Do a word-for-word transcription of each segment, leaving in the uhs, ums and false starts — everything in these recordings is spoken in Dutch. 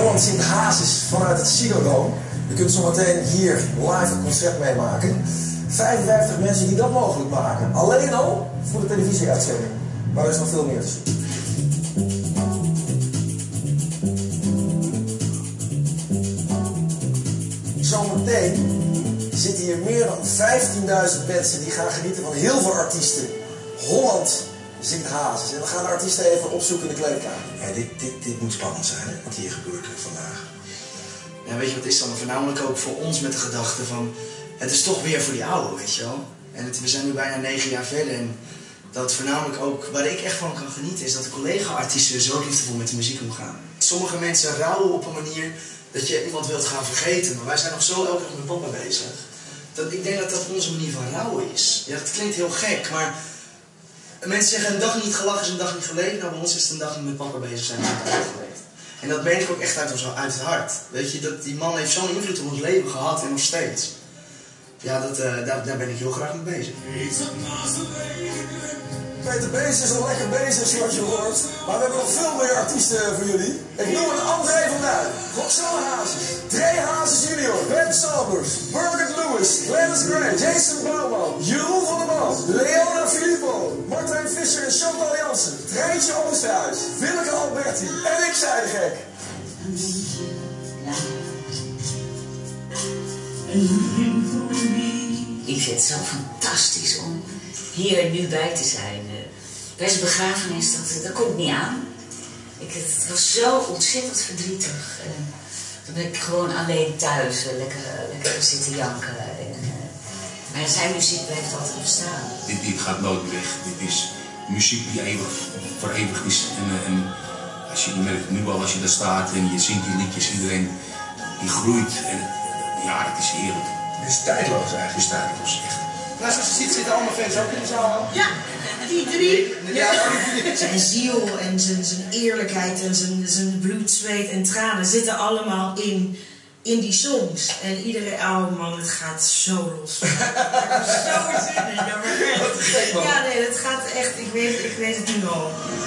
Holland zingt Hazes vanuit het Ziggo. Je kunt zometeen hier live een concert meemaken. vijfenvijftig mensen die dat mogelijk maken. Alleen al voor de televisieuitzending. Maar er is nog veel meer te zien. Zometeen zitten hier meer dan vijftienduizend mensen die gaan genieten van heel veel artiesten. Holland zingt Hazes. En we gaan de artiesten even opzoeken in de kleedkamer. Ja, dit, dit, dit moet spannend zijn, hè, wat hier gebeurt vandaag. Ja, weet je wat is dan voornamelijk ook voor ons met de gedachte van... Het is toch weer voor die oude, weet je wel. En het, we zijn nu bijna negen jaar verder en dat voornamelijk ook... Waar ik echt van kan genieten is dat de collega-artiesten zo liefdevol met de muziek omgaan. Sommige mensen rouwen op een manier dat je iemand wilt gaan vergeten. Maar wij zijn nog zo elke dag met papa bezig. Dat ik denk dat dat onze manier van rouwen is. Ja, dat klinkt heel gek, maar... Mensen zeggen een dag niet gelachen is een dag niet geleefd. Nou, bij ons is het een dag niet met papa bezig zijn is een dag niet geleefd. En dat meen ik ook echt uit, ons, uit het hart. Weet je, dat die man heeft zo'n invloed op ons leven gehad en nog steeds. Ja, dat, uh, daar, daar ben ik heel graag mee bezig. Peter Bees is al lekker bezig, zoals je hoort. Maar we hebben nog veel meer artiesten voor jullie. Ik noem een André van Duin, Roxanne Hazes, Dre Hazes junior, Ben Salbers, Birgit Lewis, Glennis Grant, Jason Bouwman, Jeroen van der Man, Leona Filippo, Martijn Visser en Chantal Jansen, Treintje Oosterhuis, Willeke Alberti en ik zei de gek. Ik vind het zo fantastisch om hier nu bij te zijn. Bij zijn begrafenis, dat, dat komt niet aan. Ik, het was zo ontzettend verdrietig. Toen ben ik gewoon alleen thuis, lekker, lekker zitten janken. En, maar zijn muziek blijft altijd bestaan. Dit, dit gaat nooit weg. Dit is muziek die eeuwig, voor eeuwig is. En, en als je merkt nu al, als je daar staat en je zingt die liedjes, iedereen die groeit. En, ja, het is heerlijk. Het is tijdloos eigenlijk. Het is tijdloos, echt. Nou, zoals je ziet zitten allemaal fans ook in de zaal. Ja, die drie. Ja. Zijn ziel en zijn, zijn eerlijkheid en zijn, zijn bloed, zweet en tranen zitten allemaal in, in die songs. En iedereen, oh man, het gaat zo los. Ik heb er zo zin in. Ja, maar ja, nee, het gaat echt, ik weet, ik weet het nu al.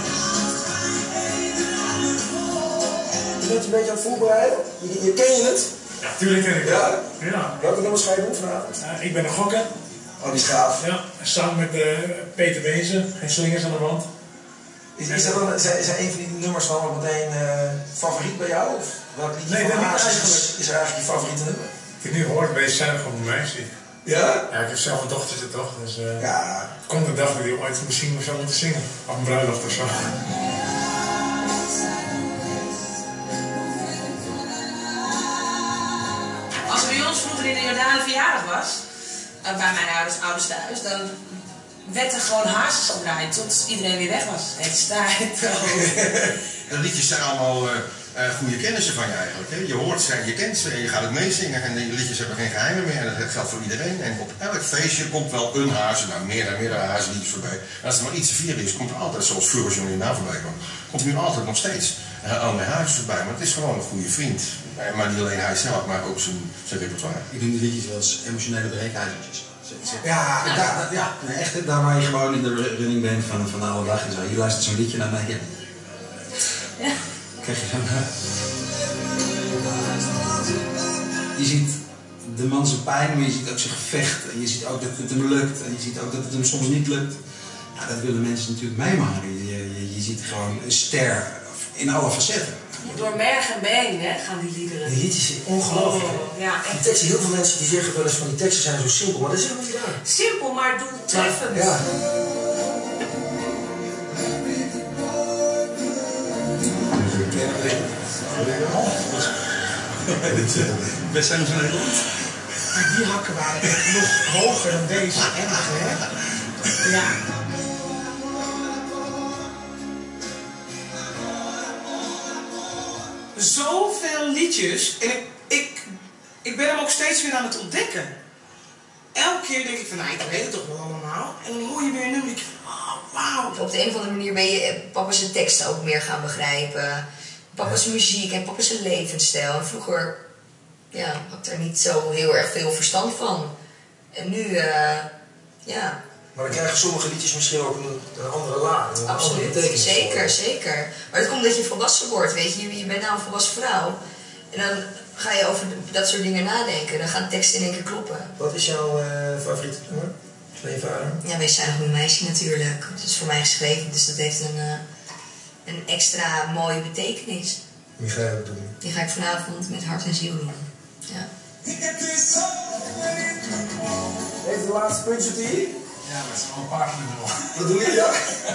Je bent je een beetje aan het voorbereiden. Je, je ken je het? Ja, tuurlijk ken ik het. Ja? Ja. Welke nummers ga je doen vanavond? Uh, ik ben een gokker. Oh, die is gaaf. Ja, samen met uh, Peter Bezen, geen slingers aan de wand. Is, is, dat dan, zijn, zijn een van die nummers dan ook meteen uh, favoriet bij jou? Of welk liedje Nee, van dat Hazes niet eigenlijk. is, is er eigenlijk je favoriete nummer? Ik heb nu gehoord, Bezen zijn gewoon een meisje. Ja? Ja, ik heb zelf een dochtertje toch, dus uh, ja. komt de dag dat hij ooit misschien zou moeten zingen. Op een bruiloft of zo. Als er bij ons vroeger in de Jordaan verjaardag was, uh, bij mijn ouders, ouders thuis, dan werd er gewoon Hazes gedraaid tot iedereen weer weg was. Het staat. De liedjes zijn allemaal uh, uh, goede kennissen van je eigenlijk. Hè? Je hoort ze en je kent ze en je gaat het meezingen en die liedjes hebben geen geheimen meer. En dat geldt voor iedereen. En op elk feestje komt wel een Hazes, nou meer en meerdere Hazes liedjes voorbij. En als er maar iets te vieren is, komt er altijd, zoals Floris Jong hierna voorbij kwam, komt er nu altijd nog steeds uh, André Hazes voorbij. Maar het is gewoon een goede vriend. Uh, maar niet alleen hij zelf, maar ook zijn, zijn repertoire. Ik noem die liedjes wel eens emotionele breekijzertjes. Ja, ja, ja, ja, echt daar waar je gewoon in de running bent van, van de oude dag en zo. Je luistert zo'n liedje naar mij. Ja. Ja. Krijg je zo'n... Je ziet de man zijn pijn, maar je ziet ook zijn gevecht. En je ziet ook dat het hem lukt. En je ziet ook dat het hem soms niet lukt. Ja, dat willen mensen natuurlijk meemaken. Je, je, je ziet gewoon een ster in alle facetten. Door merg en been hè, gaan die liederen. Die liedjes zijn ongelooflijk. Oh, ja, die teksten, heel veel mensen die zeggen wel eens van die teksten zijn zo simpel, maar dat is helemaal niet waar. Simpel, maar doeltreffend. Ja. We zijn van Nederland. Maar die hakken waren echt nog hoger dan deze. Erg, hè? Ja. Zoveel liedjes en ik, ik, ik ben hem ook steeds weer aan het ontdekken. Elke keer denk ik van, nou, ik weet het toch wel allemaal. En dan hoor je weer een nummer en ik van, oh, wauw. Op de een of andere manier ben je papa's teksten ook meer gaan begrijpen. Papa's muziek en papa's levensstijl. En vroeger ja, had ik er niet zo heel erg veel verstand van. En nu, uh, ja, Maar dan krijgen sommige liedjes misschien ook een, een andere laag, een Absoluut, andere betekenis. zeker, zeker. Maar dat komt omdat je volwassen wordt, weet je. je. Je bent nou een volwassen vrouw. En dan ga je over dat soort dingen nadenken. Dan gaan teksten in één keer kloppen. Wat is jouw uh, favoriete nummer van je vader? Ja, Wees zuinig op een meisje natuurlijk. Dat is voor mij geschreven, dus dat heeft een, uh, een extra mooie betekenis. Wie ga je ook doen? Die ga ik vanavond met hart en ziel doen. Ja. Even de laatste puntje op die. Ja, maar het zijn wel een paar keer nog. Wat doe je? Ja.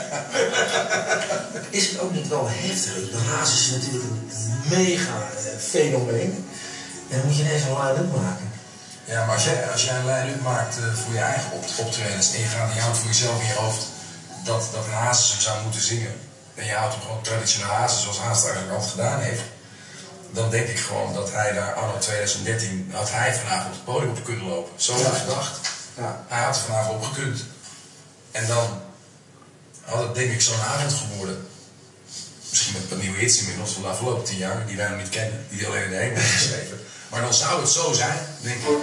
Is het ook niet wel heftig? De Hazes is natuurlijk een mega uh, fenomeen. En dan moet je ineens een line-up maken. Ja, maar als jij, als jij een line-up maakt uh, voor je eigen op optredens en je gaat en je houdt voor jezelf in je hoofd dat, dat een Hazes hem zou moeten zingen. En je houdt hem gewoon traditioneel Hazes zoals Hazes eigenlijk altijd gedaan heeft. Dan denk ik gewoon dat hij daar anno twintig dertien, had hij vanavond op het podium op kunnen lopen. Zo heb ik gedacht. Ja. Hij had er vanavond op gekund. En dan had het denk ik zo'n avond geworden. Misschien met een nieuwe hits inmiddels van de afgelopen tien jaar, die wij nog niet kennen, die alleen in de hemel hebben geschreven. Maar dan zou het zo zijn, denk ik.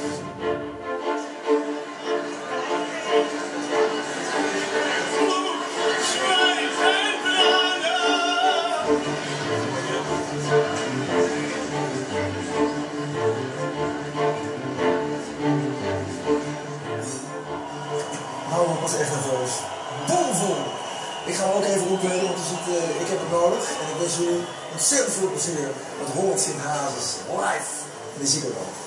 Nou, ik was echt nerveus. Bomvol! Ik ga hem ook even opleiden, want je ziet, uh, ik heb het nodig. En ik wens jullie ontzettend veel plezier met Holland Sint Hazes live. En die zie ik ook al.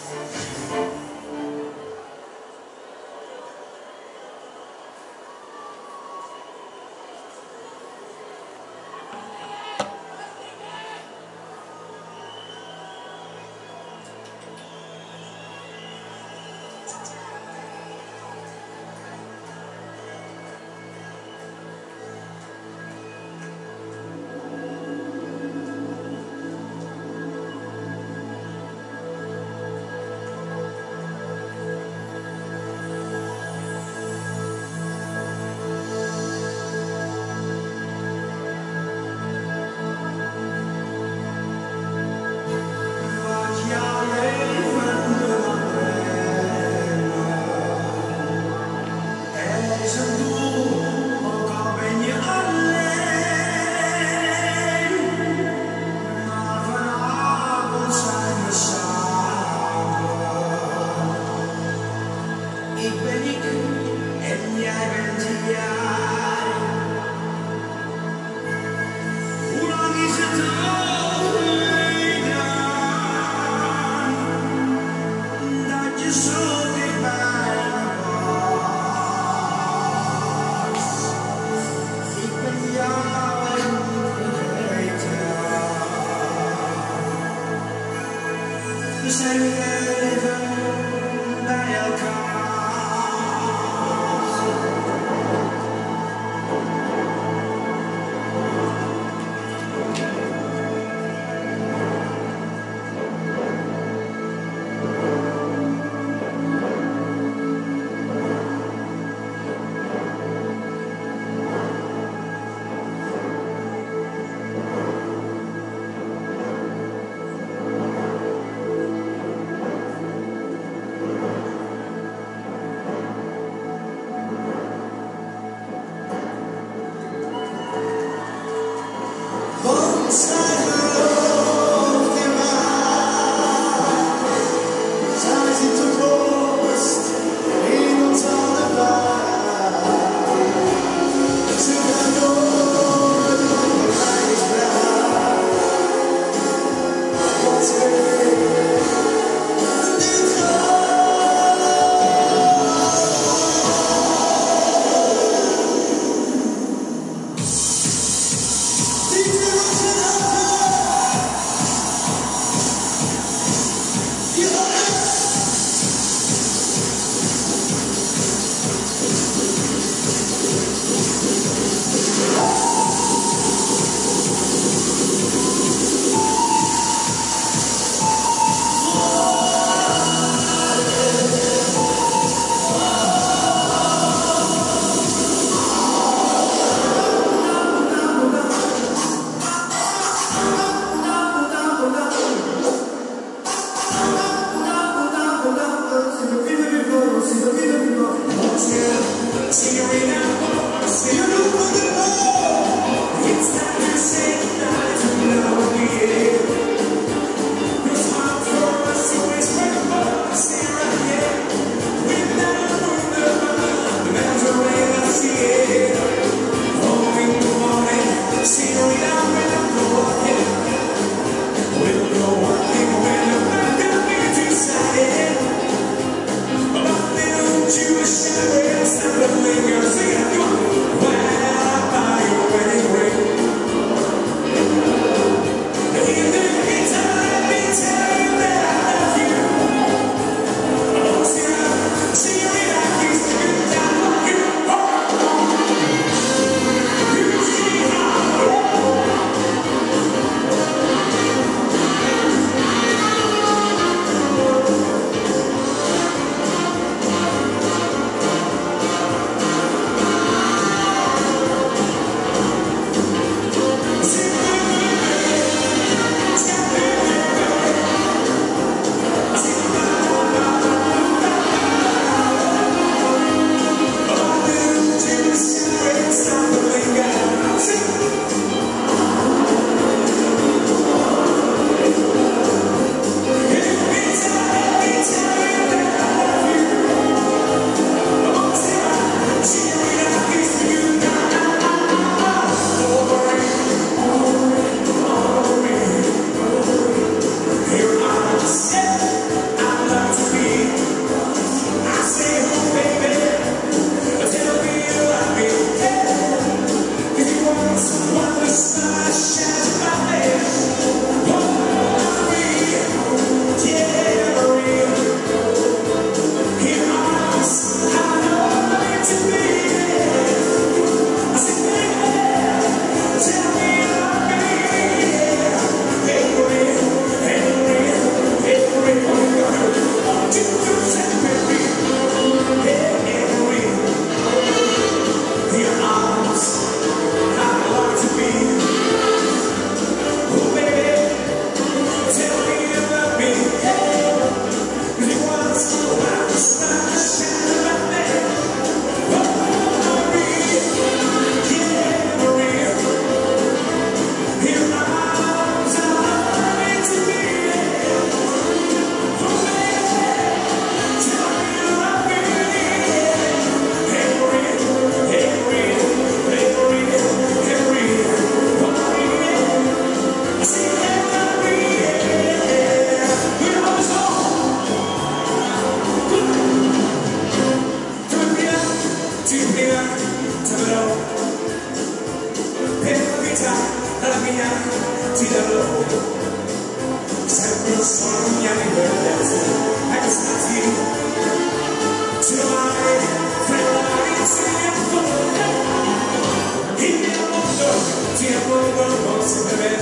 io sono gli anni perdersi, ecco stati, ti vai, fredda insieme, il mio mondo ti avvolgo non si beve,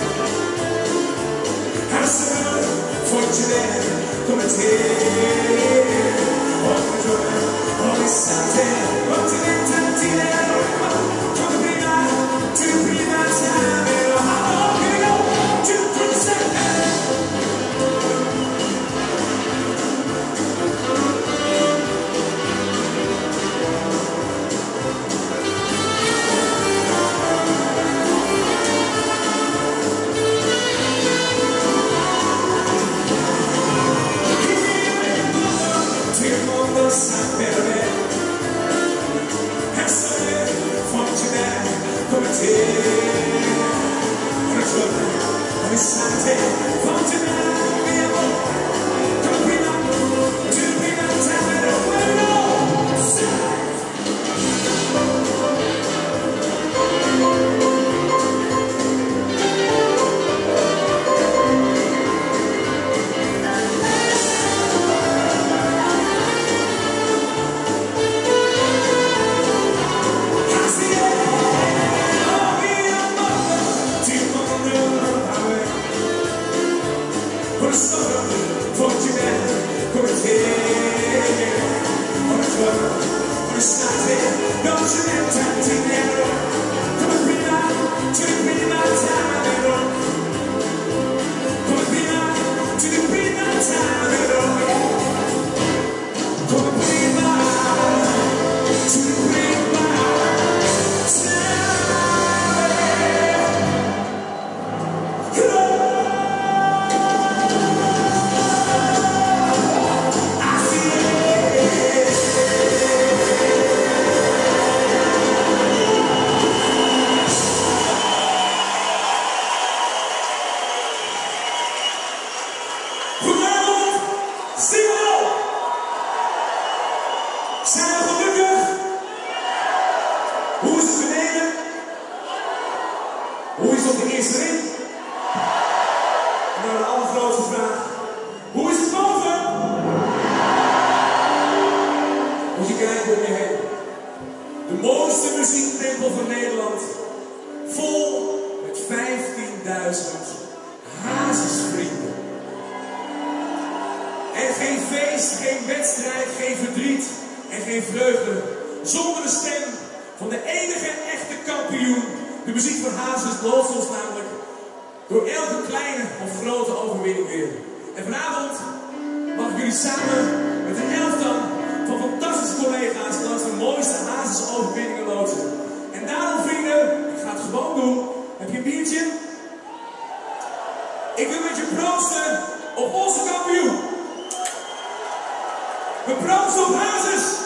essere forte come te, ogni giorno, ogni istante, continente intero, come prima, tu prima te. Sapere, essere forte come te, una giorno, un istante, forte mio amore, come prima, tu prima te lo quello, sai. We proosten op Hazes!